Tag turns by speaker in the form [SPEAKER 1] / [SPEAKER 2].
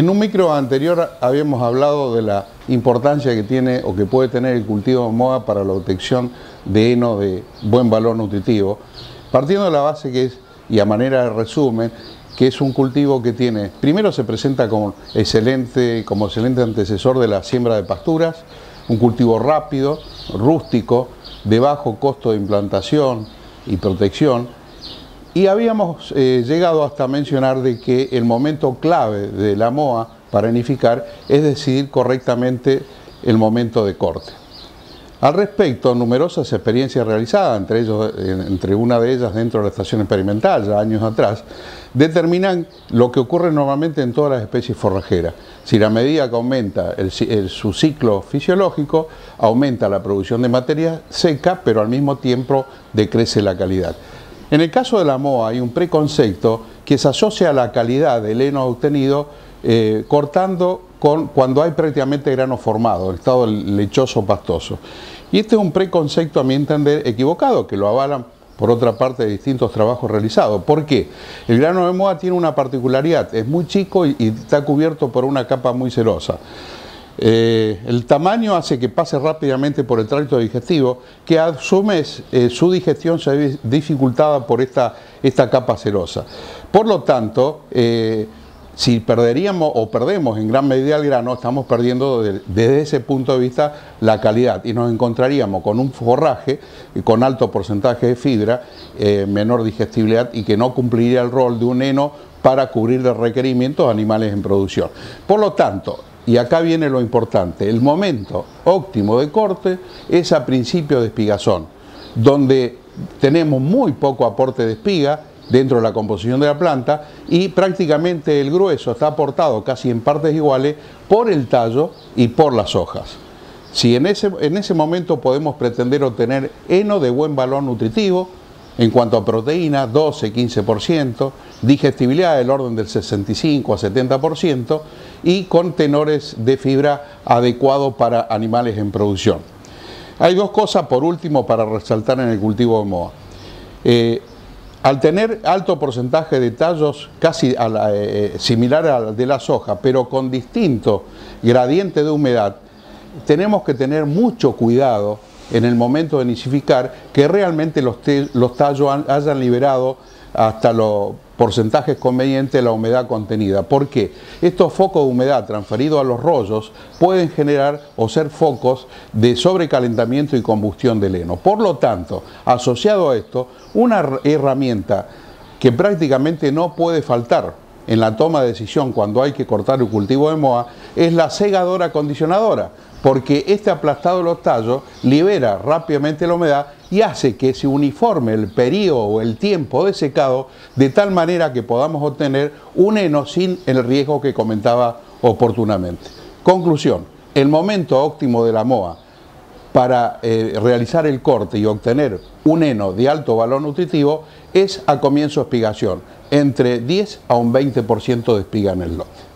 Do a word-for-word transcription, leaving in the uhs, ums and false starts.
[SPEAKER 1] En un micro anterior habíamos hablado de la importancia que tiene o que puede tener el cultivo de moa para la obtención de heno de buen valor nutritivo, partiendo de la base que es, y a manera de resumen, que es un cultivo que tiene, primero se presenta como excelente, como excelente antecesor de la siembra de pasturas, un cultivo rápido, rústico, de bajo costo de implantación y protección. Y habíamos eh, llegado hasta mencionar de que el momento clave de la moa para nidificar es decidir correctamente el momento de corte. Al respecto, numerosas experiencias realizadas, entre, ellos, entre una de ellas dentro de la estación experimental, ya años atrás, determinan lo que ocurre normalmente en todas las especies forrajeras. Si la medida que aumenta el, el, su ciclo fisiológico, aumenta la producción de materia seca, pero al mismo tiempo decrece la calidad. En el caso de la moa hay un preconcepto que se asocia a la calidad del heno obtenido eh, cortando con, cuando hay prácticamente grano formado, el estado lechoso pastoso. Y este es un preconcepto, a mi entender, equivocado, que lo avalan por otra parte de distintos trabajos realizados. ¿Por qué? El grano de moa tiene una particularidad, es muy chico y, y está cubierto por una capa muy cerosa. Eh, el tamaño hace que pase rápidamente por el tracto digestivo, que a su vez eh, su digestión se ve dificultada por esta, esta capa cerosa. Por lo tanto, eh, si perderíamos o perdemos en gran medida el grano, estamos perdiendo de, desde ese punto de vista la calidad y nos encontraríamos con un forraje con alto porcentaje de fibra, eh, menor digestibilidad y que no cumpliría el rol de un heno para cubrir los requerimientos de animales en producción. Por lo tanto, y acá viene lo importante, el momento óptimo de corte es a principio de espigazón, donde tenemos muy poco aporte de espiga dentro de la composición de la planta y prácticamente el grueso está aportado casi en partes iguales por el tallo y por las hojas. Si en ese, en ese momento podemos pretender obtener heno de buen valor nutritivo, en cuanto a proteína, doce a quince por ciento, digestibilidad del orden del sesenta y cinco a setenta por ciento y con tenores de fibra adecuados para animales en producción. Hay dos cosas, por último, para resaltar en el cultivo de moa. Eh, al tener alto porcentaje de tallos casi a la, eh, similar al de la soja, pero con distinto gradiente de humedad, tenemos que tener mucho cuidado en el momento de nidificar, que realmente los, los tallos han, hayan liberado hasta los porcentajes convenientes de la humedad contenida. ¿Por qué? Estos focos de humedad transferidos a los rollos pueden generar o ser focos de sobrecalentamiento y combustión del heno. Por lo tanto, asociado a esto, una herramienta que prácticamente no puede faltar en la toma de decisión cuando hay que cortar el cultivo de moa es la segadora acondicionadora, porque este aplastado de los tallos libera rápidamente la humedad y hace que se uniforme el periodo o el tiempo de secado de tal manera que podamos obtener un heno sin el riesgo que comentaba oportunamente. Conclusión, el momento óptimo de la moa para eh, realizar el corte y obtener un heno de alto valor nutritivo es a comienzo de espigación, entre diez a un veinte por ciento de espiga en el lote.